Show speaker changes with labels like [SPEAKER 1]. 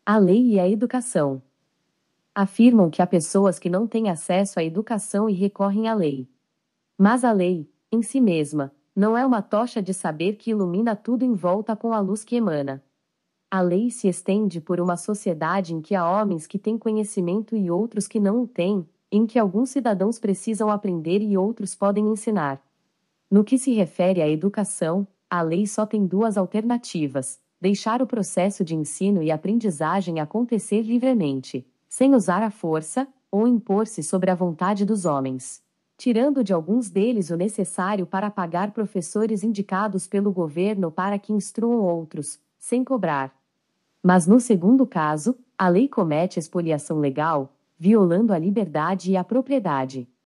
[SPEAKER 1] A lei e a educação. Afirmam que há pessoas que não têm acesso à educação e recorrem à lei. Mas a lei, em si mesma, não é uma tocha de saber que ilumina tudo em volta com a luz que emana. A lei se estende por uma sociedade em que há homens que têm conhecimento e outros que não o têm, em que alguns cidadãos precisam aprender e outros podem ensinar. No que se refere à educação, a lei só tem duas alternativas: deixar o processo de ensino e aprendizagem acontecer livremente, sem usar a força, ou impor-se sobre a vontade dos homens, tirando de alguns deles o necessário para pagar professores indicados pelo governo para que instruam outros, sem cobrar. Mas no segundo caso, a lei comete expoliação legal, violando a liberdade e a propriedade.